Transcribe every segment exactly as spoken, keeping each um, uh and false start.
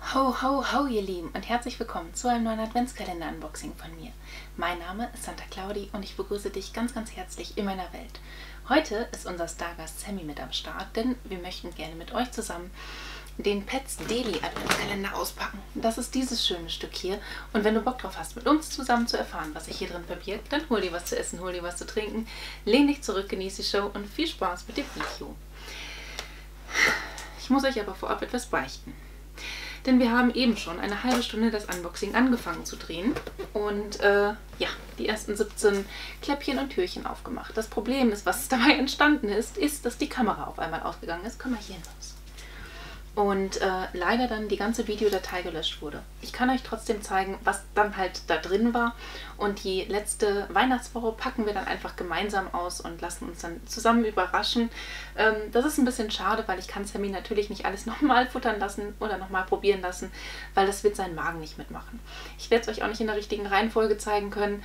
Ho, ho, ho, ihr Lieben und herzlich willkommen zu einem neuen Adventskalender-Unboxing von mir. Mein Name ist Santa Claudi und ich begrüße dich ganz, ganz herzlich in meiner Welt. Heute ist unser Stargast Sammy mit am Start, denn wir möchten gerne mit euch zusammen den Pets Daily Adventskalender auspacken. Das ist dieses schöne Stück hier und wenn du Bock drauf hast, mit uns zusammen zu erfahren, was sich hier drin verbirgt, dann hol dir was zu essen, hol dir was zu trinken, lehn dich zurück, genieß die Show und viel Spaß mit dem Video. Ich muss euch aber vorab etwas beichten. Denn wir haben eben schon eine halbe Stunde das Unboxing angefangen zu drehen und äh, ja, die ersten siebzehn Kläppchen und Türchen aufgemacht. Das Problem ist, was dabei entstanden ist, ist, dass die Kamera auf einmal ausgegangen ist. Komm mal hier raus. Und äh, leider dann die ganze Videodatei gelöscht wurde. Ich kann euch trotzdem zeigen, was dann halt da drin war. Und die letzte Weihnachtswoche packen wir dann einfach gemeinsam aus und lassen uns dann zusammen überraschen. Ähm, das ist ein bisschen schade, weil ich kann Sammy natürlich nicht alles nochmal futtern lassen oder nochmal probieren lassen, weil das wird seinen Magen nicht mitmachen. Ich werde es euch auch nicht in der richtigen Reihenfolge zeigen können,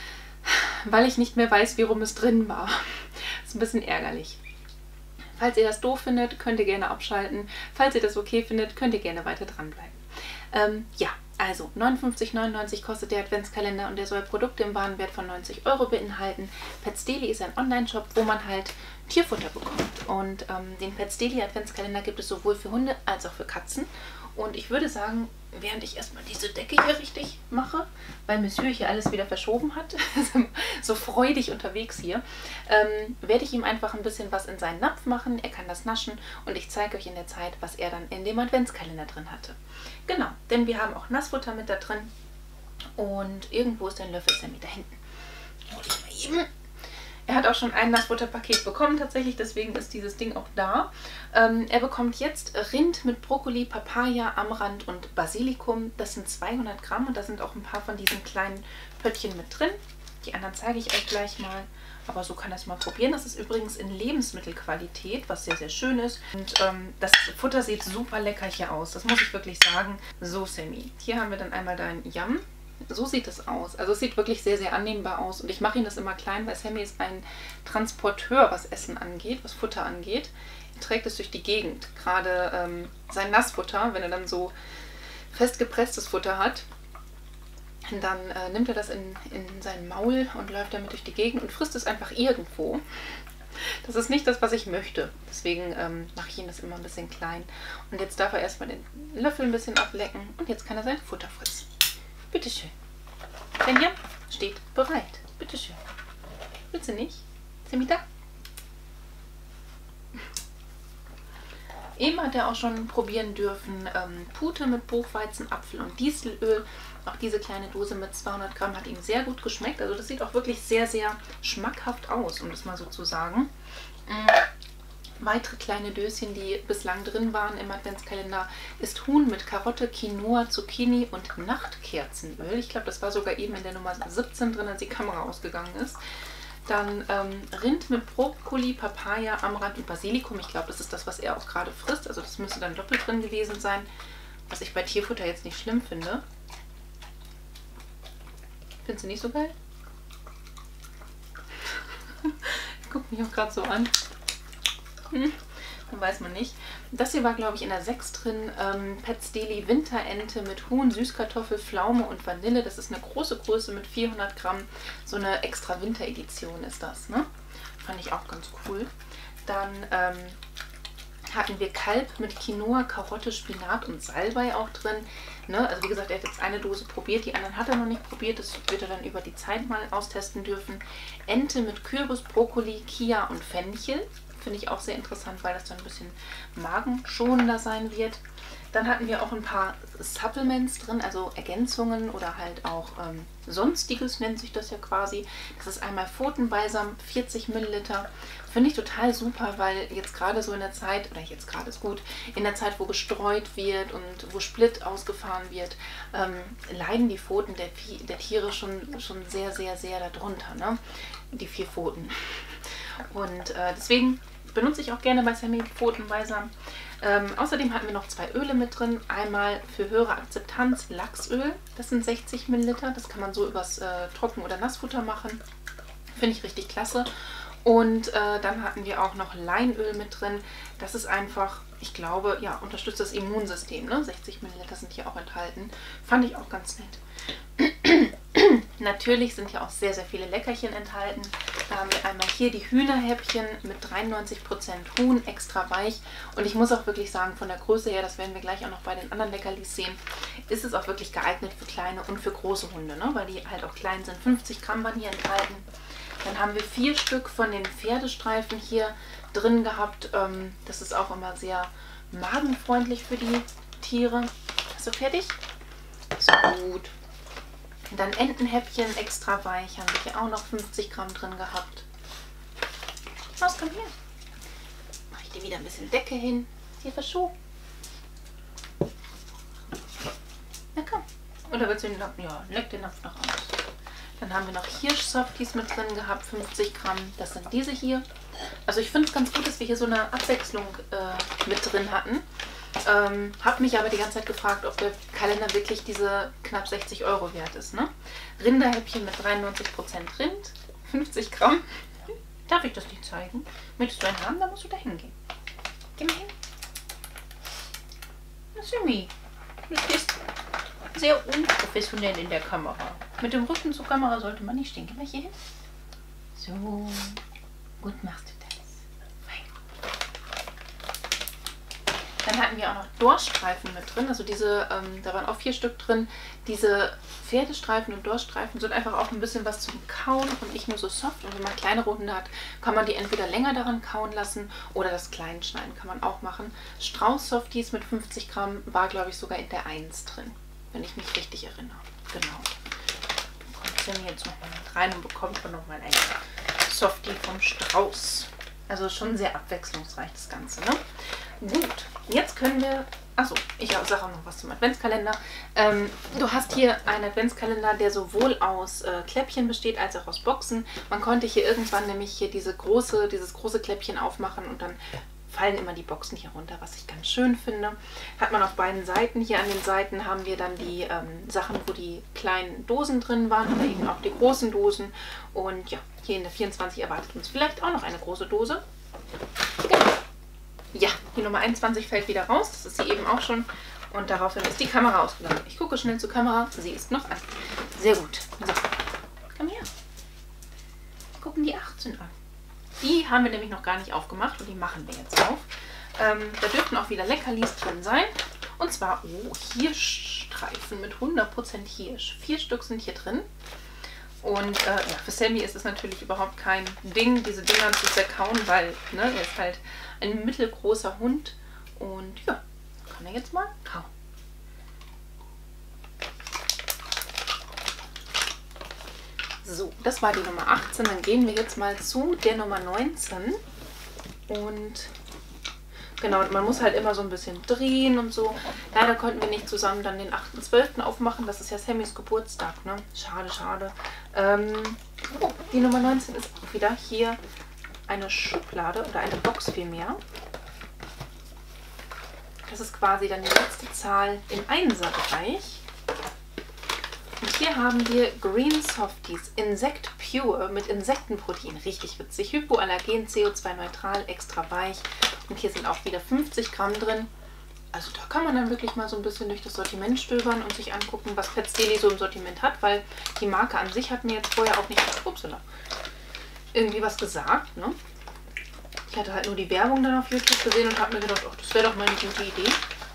weil ich nicht mehr weiß, wie rum es drin war. Das ist ein bisschen ärgerlich. Falls ihr das doof findet, könnt ihr gerne abschalten. Falls ihr das okay findet, könnt ihr gerne weiter dranbleiben. Ähm, ja, also neunundfünfzig neunundneunzig kostet der Adventskalender und der soll Produkte im Warenwert von neunzig Euro beinhalten. Pets Daily ist ein Online-Shop, wo man halt Tierfutter bekommt. Und ähm, den Pets Daily Adventskalender gibt es sowohl für Hunde als auch für Katzen. Und ich würde sagen, während ich erstmal diese Decke hier richtig mache, weil Monsieur hier alles wieder verschoben hat, so freudig unterwegs hier, ähm, werde ich ihm einfach ein bisschen was in seinen Napf machen. Er kann das naschen und ich zeige euch in der Zeit, was er dann in dem Adventskalender drin hatte. Genau, denn wir haben auch Nassfutter mit da drin und irgendwo ist ein Löffel Sammy da hinten. Hol ich mal eben. Er hat auch schon ein Nassfutterpaket bekommen tatsächlich, deswegen ist dieses Ding auch da. Ähm, er bekommt jetzt Rind mit Brokkoli, Papaya, Amaranth und Basilikum. Das sind zweihundert Gramm und da sind auch ein paar von diesen kleinen Pöttchen mit drin. Die anderen zeige ich euch gleich mal, aber so kann er es mal probieren. Das ist übrigens in Lebensmittelqualität, was sehr, sehr schön ist. Und ähm, das Futter sieht super lecker hier aus, das muss ich wirklich sagen. So, Sammy, hier haben wir dann einmal dein Yum. So sieht es aus. Also es sieht wirklich sehr, sehr annehmbar aus. Und ich mache ihn das immer klein, weil Sammy ist ein Transporteur, was Essen angeht, was Futter angeht. Er trägt es durch die Gegend. Gerade ähm, sein Nassfutter, wenn er dann so festgepresstes Futter hat, dann äh, nimmt er das in, in sein Maul und läuft damit durch die Gegend und frisst es einfach irgendwo. Das ist nicht das, was ich möchte. Deswegen ähm, mache ich ihn das immer ein bisschen klein. Und jetzt darf er erstmal den Löffel ein bisschen ablecken und jetzt kann er sein Futter fressen. Bitteschön. Denn ja, steht bereit. Bitteschön. Willst du nicht? Sammy da? Eben hat er auch schon probieren dürfen ähm, Pute mit Buchweizen, Apfel und Distelöl. Auch diese kleine Dose mit zweihundert Gramm hat ihm sehr gut geschmeckt. Also das sieht auch wirklich sehr, sehr schmackhaft aus, um das mal so zu sagen. Mm. Weitere kleine Döschen, die bislang drin waren im Adventskalender, ist Huhn mit Karotte, Quinoa, Zucchini und Nachtkerzenöl. Ich glaube, das war sogar eben in der Nummer siebzehn drin, als die Kamera ausgegangen ist. Dann ähm, Rind mit Brokkoli, Papaya, Amaranth und Basilikum. Ich glaube, das ist das, was er auch gerade frisst. Also das müsste dann doppelt drin gewesen sein, was ich bei Tierfutter jetzt nicht schlimm finde. Findest du nicht so geil? Guck mich auch gerade so an. Hm, dann weiß man nicht. Das hier war, glaube ich, in der sechs drin. Ähm, Pets Daily Winterente mit Huhn, Süßkartoffel, Pflaume und Vanille. Das ist eine große Größe mit vierhundert Gramm. So eine extra Winteredition ist das, ne? Fand ich auch ganz cool. Dann ähm, hatten wir Kalb mit Quinoa, Karotte, Spinat und Salbei auch drin. Ne? Also wie gesagt, er hat jetzt eine Dose probiert, die anderen hat er noch nicht probiert. Das wird er dann über die Zeit mal austesten dürfen. Ente mit Kürbis, Brokkoli, Kia und Fenchel. Finde ich auch sehr interessant, weil das dann ein bisschen magenschonender sein wird. Dann hatten wir auch ein paar Supplements drin, also Ergänzungen oder halt auch ähm, Sonstiges nennt sich das ja quasi. Das ist einmal Pfotenbalsam, vierzig Milliliter. Finde ich total super, weil jetzt gerade so in der Zeit, oder jetzt gerade ist gut, in der Zeit, wo gestreut wird und wo Split ausgefahren wird, ähm, leiden die Pfoten der, der Tiere schon, schon sehr, sehr, sehr darunter, ne? Die vier Pfoten. Und äh, deswegen benutze ich auch gerne bei Sammy Pfotenbalsam. Ähm, außerdem hatten wir noch zwei Öle mit drin. Einmal für höhere Akzeptanz Lachsöl. Das sind sechzig Milliliter. Das kann man so übers äh, Trocken- oder Nassfutter machen. Finde ich richtig klasse. Und äh, dann hatten wir auch noch Leinöl mit drin. Das ist einfach ich glaube, ja, unterstützt das Immunsystem. Ne? sechzig Milliliter sind hier auch enthalten. Fand ich auch ganz nett. Natürlich sind hier auch sehr, sehr viele Leckerchen enthalten. Da haben wir einmal hier die Hühnerhäppchen mit dreiundneunzig Prozent Huhn, extra weich. Und ich muss auch wirklich sagen, von der Größe her, das werden wir gleich auch noch bei den anderen Leckerlis sehen, ist es auch wirklich geeignet für kleine und für große Hunde, ne? Weil die halt auch klein sind. fünfzig Gramm waren hier enthalten. Dann haben wir vier Stück von den Pferdestreifen hier drin gehabt. Das ist auch immer sehr magenfreundlich für die Tiere. Bist du fertig? So gut. Und dann Entenhäppchen, extra weich, haben wir hier auch noch fünfzig Gramm drin gehabt. Was, komm her. Mache ich dir wieder ein bisschen Decke hin. Hier verschoben. Na komm. Oder willst du den Napf? Ja, leck den Napf noch aus. Dann haben wir noch Hirsch-Softies mit drin gehabt, fünfzig Gramm. Das sind diese hier. Also ich finde es ganz gut, dass wir hier so eine Abwechslung äh, mit drin hatten. Ähm, habe mich aber die ganze Zeit gefragt, ob der Kalender wirklich diese knapp sechzig Euro wert ist. Ne? Rinderhäppchen mit dreiundneunzig Prozent Rind, fünfzig Gramm. Darf ich das nicht zeigen? Möchtest du einen haben, dann musst du da hingehen. Geh mal hin. Simi, du stehst sehr unprofessionell in der Kamera. Mit dem Rücken zur Kamera sollte man nicht stehen. Geh mal hier hin. So, gut machst du das. Dann hatten wir auch noch Dorschstreifen mit drin, also diese, ähm, da waren auch vier Stück drin. Diese Pferdestreifen und Dorschstreifen sind einfach auch ein bisschen was zum Kauen und nicht nur so soft. Und wenn man kleinere Hunde hat, kann man die entweder länger daran kauen lassen oder das Kleinschneiden kann man auch machen. Strauß-Softies mit fünfzig Gramm war, glaube ich, sogar in der eins drin, wenn ich mich richtig erinnere. Genau. Dann kommt Sammy jetzt nochmal mit rein und bekommt dann nochmal ein Softie vom Strauß. Also schon sehr abwechslungsreich das Ganze, ne? Gut, jetzt können wir... Achso, ich sage auch noch was zum Adventskalender. Ähm, du hast hier einen Adventskalender, der sowohl aus äh, Kläppchen besteht, als auch aus Boxen. Man konnte hier irgendwann nämlich hier diese große, dieses große Kläppchen aufmachen und dann fallen immer die Boxen hier runter, was ich ganz schön finde. Hat man auf beiden Seiten. Hier an den Seiten haben wir dann die ähm, Sachen, wo die kleinen Dosen drin waren oder eben auch die großen Dosen. Und ja, hier in der vierundzwanzig erwartet uns vielleicht auch noch eine große Dose. Genau. Ja, die Nummer einundzwanzig fällt wieder raus. Das ist sie eben auch schon. Und daraufhin ist die Kamera ausgegangen. Ich gucke schnell zur Kamera. Sie ist noch an. Sehr gut. So, komm her. Gucken die achtzehn an. Die haben wir nämlich noch gar nicht aufgemacht und die machen wir jetzt auf. Ähm, da dürften auch wieder Leckerlis drin sein. Und zwar, oh, Hirschstreifen mit hundert Prozent Hirsch. Vier Stück sind hier drin. Und äh, ja, für Sammy ist es natürlich überhaupt kein Ding, diese Dinger zu zerkauen, weil ne, er ist halt ein mittelgroßer Hund. Und ja, kann er jetzt mal kauen. So, das war die Nummer achtzehn. Dann gehen wir jetzt mal zu der Nummer neunzehn. Und genau, man muss halt immer so ein bisschen drehen und so. Leider konnten wir nicht zusammen dann den achten zwölften aufmachen. Das ist ja Sammys Geburtstag, ne? Schade, schade. Ähm, oh, die Nummer neunzehn ist auch wieder hier eine Schublade oder eine Box vielmehr. Das ist quasi dann die letzte Zahl im Einser-Bereich. Und hier haben wir Green Softies, Insect Pure mit Insektenprotein. Richtig witzig. Hypoallergen, C O zwei neutral, extra weich. Und hier sind auch wieder fünfzig Gramm drin. Also da kann man dann wirklich mal so ein bisschen durch das Sortiment stöbern und sich angucken, was Pets Daily so im Sortiment hat. Weil die Marke an sich hat mir jetzt vorher auch nicht upsala, irgendwie was gesagt. Ne? Ich hatte halt nur die Werbung dann auf YouTube gesehen und habe mir gedacht, ach, das wäre doch mal eine gute Idee.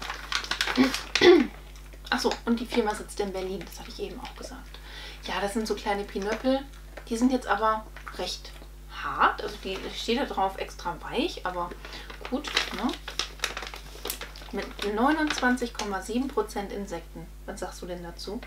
Achso, und die Firma sitzt in Berlin, das habe ich eben auch gesagt. Ja, das sind so kleine Pinöppel. Die sind jetzt aber recht hart. Also die steht da drauf extra weich, aber gut, ne? Mit neunundzwanzig Komma sieben Prozent Insekten. Was sagst du denn dazu?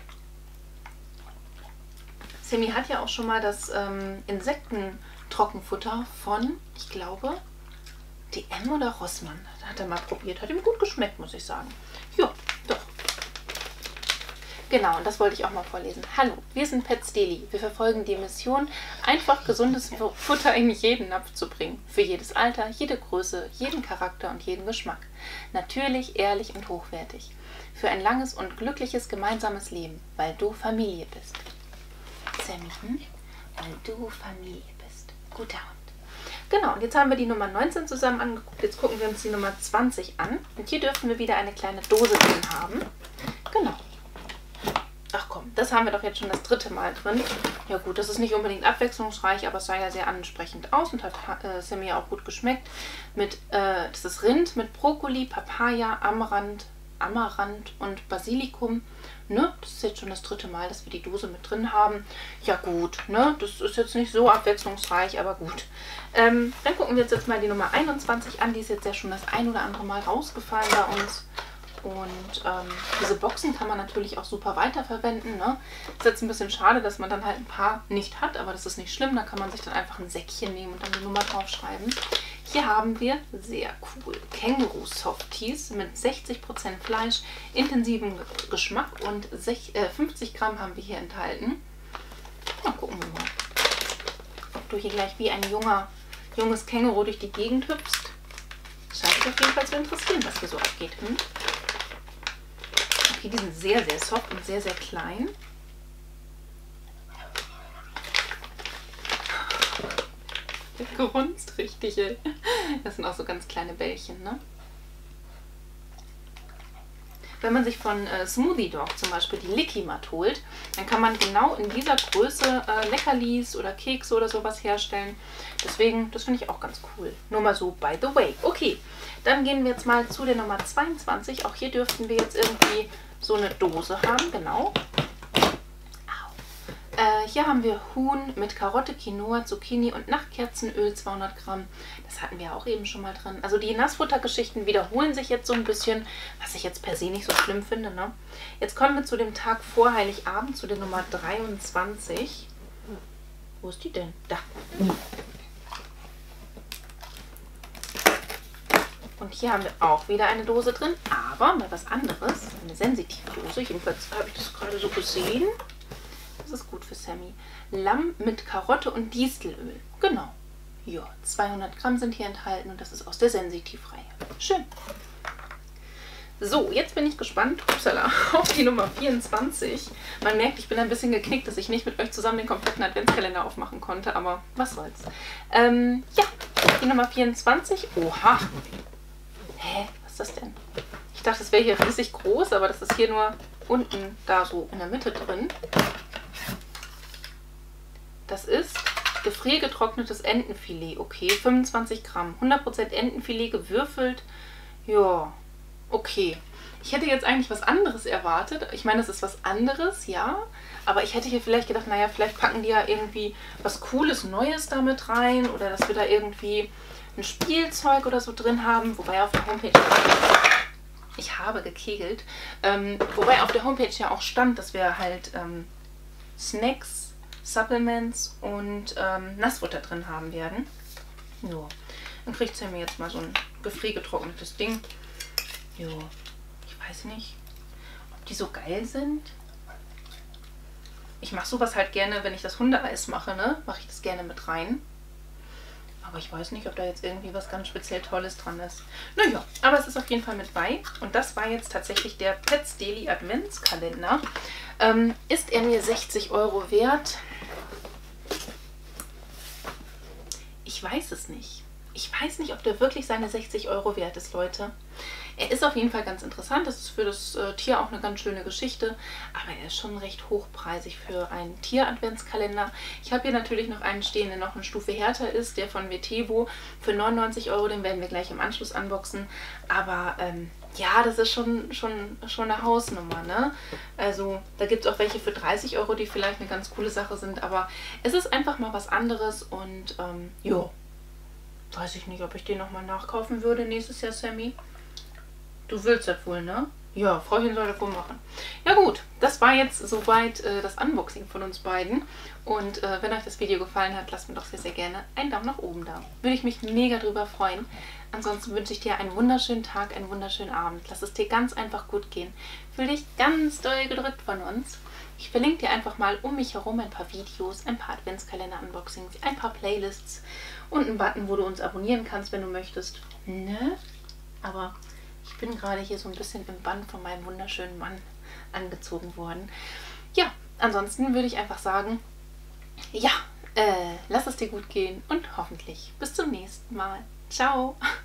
Sammy hat ja auch schon mal das ähm, Insektentrockenfutter von, ich glaube, D M oder Rossmann. Da hat er mal probiert. Hat ihm gut geschmeckt, muss ich sagen. Ja, doch. Genau, und das wollte ich auch mal vorlesen. Hallo, wir sind Pets Daily. Wir verfolgen die Mission, einfach gesundes Futter in jeden Napf zu bringen. Für jedes Alter, jede Größe, jeden Charakter und jeden Geschmack. Natürlich, ehrlich und hochwertig. Für ein langes und glückliches gemeinsames Leben, weil du Familie bist. Sammy, hm? Weil du Familie bist. Guter Hund. Genau, und jetzt haben wir die Nummer neunzehn zusammen angeguckt. Jetzt gucken wir uns die Nummer zwanzig an. Und hier dürfen wir wieder eine kleine Dose drin haben. Genau. Ach komm, das haben wir doch jetzt schon das dritte Mal drin. Ja gut, das ist nicht unbedingt abwechslungsreich, aber es sah ja sehr ansprechend aus und hat äh, Sammy auch gut geschmeckt. Mit, äh, das ist Rind mit Brokkoli, Papaya, Amaranth, Amaranth und Basilikum. Ne? Das ist jetzt schon das dritte Mal, dass wir die Dose mit drin haben. Ja gut, ne? Das ist jetzt nicht so abwechslungsreich, aber gut. Ähm, dann gucken wir uns jetzt mal die Nummer einundzwanzig an. Die ist jetzt ja schon das ein oder andere Mal rausgefallen bei uns. Und ähm, diese Boxen kann man natürlich auch super weiterverwenden. Ne? Ist jetzt ein bisschen schade, dass man dann halt ein paar nicht hat, aber das ist nicht schlimm. Da kann man sich dann einfach ein Säckchen nehmen und dann die Nummer draufschreiben. Hier haben wir, sehr cool, Känguru-Softies mit sechzig Prozent Fleisch, intensivem Geschmack und fünfzig Gramm haben wir hier enthalten. Na, gucken wir mal, ob du hier gleich wie ein junger, junges Känguru durch die Gegend hüpfst. Scheint dich auf jeden Fall zu interessieren, was hier so abgeht. Hm? Okay, die sind sehr, sehr soft und sehr, sehr klein. Der grunzt richtig, ey. Das sind auch so ganz kleine Bällchen, ne? Wenn man sich von äh, Smoothie Dog zum Beispiel die Licky-Mat holt, dann kann man genau in dieser Größe äh, Leckerlis oder Kekse oder sowas herstellen. Deswegen, das finde ich auch ganz cool. Nur mal so by the way. Okay, dann gehen wir jetzt mal zu der Nummer zweiundzwanzig. Auch hier dürften wir jetzt irgendwie so eine Dose haben, genau. Äh, hier haben wir Huhn mit Karotte, Quinoa, Zucchini und Nachtkerzenöl, zweihundert Gramm. Das hatten wir auch eben schon mal drin. Also die Nassfuttergeschichten wiederholen sich jetzt so ein bisschen, was ich jetzt per se nicht so schlimm finde. Ne? Jetzt kommen wir zu dem Tag vor Heiligabend, zu der Nummer dreiundzwanzig. Wo ist die denn? Da. Und hier haben wir auch wieder eine Dose drin, aber mal was anderes. Eine Sensitivdose. Jedenfalls habe ich das gerade so gesehen. Das ist gut für Sammy. Lamm mit Karotte und Distelöl. Genau. Ja, zweihundert Gramm sind hier enthalten und das ist aus der Sensitivreihe. Schön. So, jetzt bin ich gespannt, upsala, auf die Nummer vierundzwanzig. Man merkt, ich bin ein bisschen geknickt, dass ich nicht mit euch zusammen den kompletten Adventskalender aufmachen konnte, aber was soll's. Ähm, ja, die Nummer vierundzwanzig. Oha. Hä, was ist das denn? Ich dachte, es wäre hier riesig groß, aber das ist hier nur unten da so in der Mitte drin. Das ist gefriergetrocknetes Entenfilet. Okay, fünfundzwanzig Gramm. hundert Prozent Entenfilet gewürfelt. Ja, okay. Ich hätte jetzt eigentlich was anderes erwartet. Ich meine, das ist was anderes, ja. Aber ich hätte hier vielleicht gedacht, naja, vielleicht packen die ja irgendwie was Cooles, Neues damit rein. Oder dass wir da irgendwie ein Spielzeug oder so drin haben. Wobei auf der Homepage... Ich habe gekegelt. Ähm, wobei auf der Homepage ja auch stand, dass wir halt ähm, Snacks... Supplements und ähm, Nassfutter drin haben werden. Jo. Dann kriegt Sammy jetzt mal so ein gefriergetrocknetes Ding. Jo. Ich weiß nicht, ob die so geil sind. Ich mache sowas halt gerne, wenn ich das Hundeeis mache, ne? Mache ich das gerne mit rein. Aber ich weiß nicht, ob da jetzt irgendwie was ganz speziell Tolles dran ist. Naja, aber es ist auf jeden Fall mit bei. Und das war jetzt tatsächlich der Pets Daily Adventskalender. Ähm, ist er mir sechzig Euro wert? Ich weiß es nicht. Ich weiß nicht, ob der wirklich seine sechzig Euro wert ist, Leute. Er ist auf jeden Fall ganz interessant. Das ist für das äh, Tier auch eine ganz schöne Geschichte. Aber er ist schon recht hochpreisig für einen Tier-Adventskalender. Ich habe hier natürlich noch einen stehen, der noch eine Stufe härter ist. Der von Vetevo für neunundneunzig Euro. Den werden wir gleich im Anschluss unboxen. Aber ähm, ja, das ist schon, schon, schon eine Hausnummer, ne? Also da gibt es auch welche für dreißig Euro, die vielleicht eine ganz coole Sache sind. Aber es ist einfach mal was anderes. Und ähm, jo, weiß ich nicht, ob ich den nochmal nachkaufen würde nächstes Jahr, Sammy. Du willst das wohl, ne? Ja, Frauchen soll das wohl machen. Ja gut, das war jetzt soweit äh, das Unboxing von uns beiden. Und äh, wenn euch das Video gefallen hat, lasst mir doch sehr, sehr gerne einen Daumen nach oben da. Würde ich mich mega drüber freuen. Ansonsten wünsche ich dir einen wunderschönen Tag, einen wunderschönen Abend. Lass es dir ganz einfach gut gehen. Fühl dich ganz doll gedrückt von uns. Ich verlinke dir einfach mal um mich herum ein paar Videos, ein paar Adventskalender-Unboxings, ein paar Playlists und einen Button, wo du uns abonnieren kannst, wenn du möchtest. Ne? Aber... ich bin gerade hier so ein bisschen im Bann von meinem wunderschönen Mann angezogen worden. Ja, ansonsten würde ich einfach sagen, ja, Äh, lass es dir gut gehen und hoffentlich bis zum nächsten Mal. Ciao!